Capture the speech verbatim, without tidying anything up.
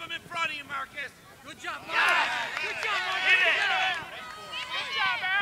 I'm in front of you, Marcus. Good job, Marcus. Good job, Marcus. Good job, Marcus.